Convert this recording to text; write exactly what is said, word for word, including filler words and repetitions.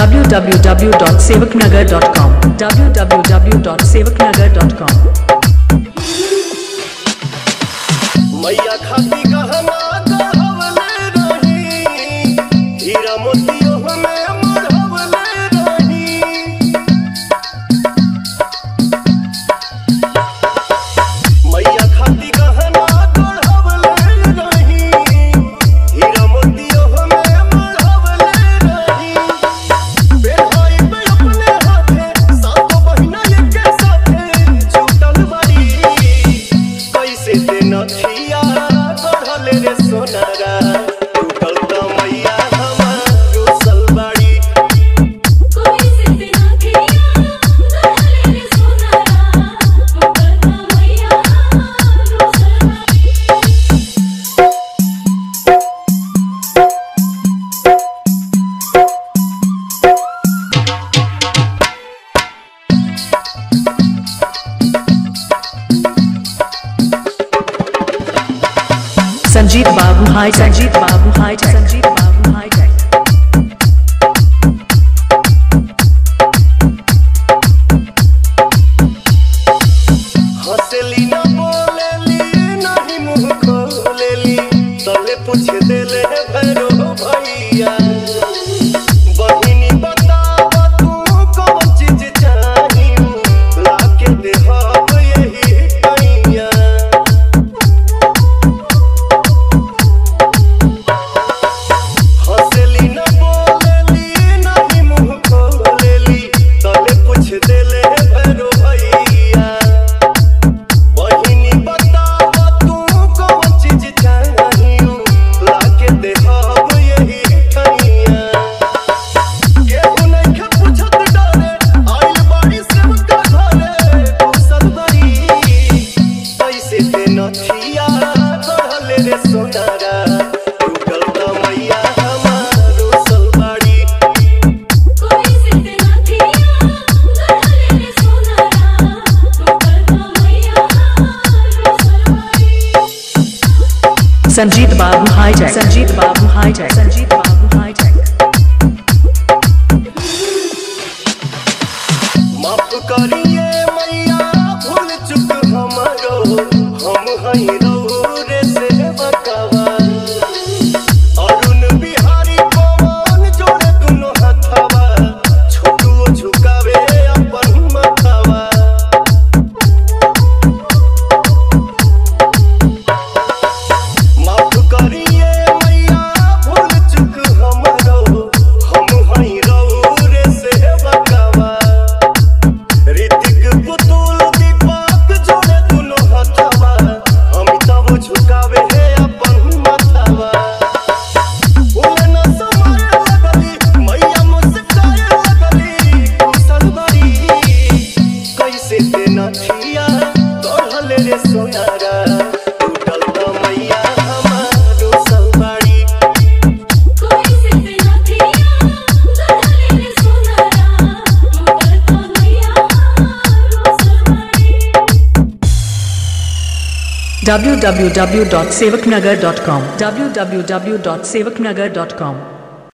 w w w dot sevaknagar dot com w w w dot sevaknagar dot com। मैया खाती गहना गढ़वले रही, हीरा मोतियों में मढ़वले रही। मैया खाती गहना गढ़वले रही, हीरा मोतियों में मढ़वले रही। बेहाई पे अपने हाथे सातों बहिना एक साथे जुटल बारी, कैसे देना थिया गढ़ले रे सोनारा, टूटल त मैया हमारो सलवाड़ी। कैसे देना थिया गढ़ले रे सोनारा, टूटल त मैया हमारो सलवाड़ी। Sanjeet Babu High Tech, Sanjeet Babu High Tech, Sanjeet Babu High Tech। Hansli ना बोलेली नहीं मुँह खोलेली, तले पूछ देले भैरो भैया। बहिनी बताव तू कौन चीज चाही, लाके देहब यही कैया। हंसली ना बोलेली नहीं मुँह खोलेली, तले पूछ देले भैरो भैया। बहिनी बताव तू कौन चीज चाही, लाके देहब यही कैया। केहू नइखे पूछत डरे, आइल बाड़ी सेवका घरे घुसल बाड़ी। कैसे देना थिया गढ़ले रे सोनारा, टूटल त मैया हमारो सलवाड़ी। कैसे देना थिया गढ़ले रे सोनारा, टूटल त मैया हमारो सलवाड़ी। Sanjeet Babu High Tech, Sanjeet Babu High Tech, Sanjeet Babu High Tech। माफ करिए मैया भूल चुक हमारो, हम हई रौरे से बकावा। अरुण बिहारी पवन जोड़े दुनो हथवा, छोटुओ झुकावे अपन मथवा। माफ करिए मैया भूल चुक हमारो, हम हई रौरे से बकावा। ऋतिक पुतुल दीपक जोड़े दुनो हथवा, अमिताभ झुकावे है अपन मथवा। बोले न समारे लगली मैया मुस्काए लगली कुशल बाड़ी। कैसे देना थिया गढ़ले रे सोनारा, टूटल त मैया हमारो सलवाड़ी। कैसे देना थिया गढ़ले रे सोनारा, टूटल त मैया हमारो सलवाड़ी। w w w dot sevaknagar dot com w w w dot sevaknagar dot com।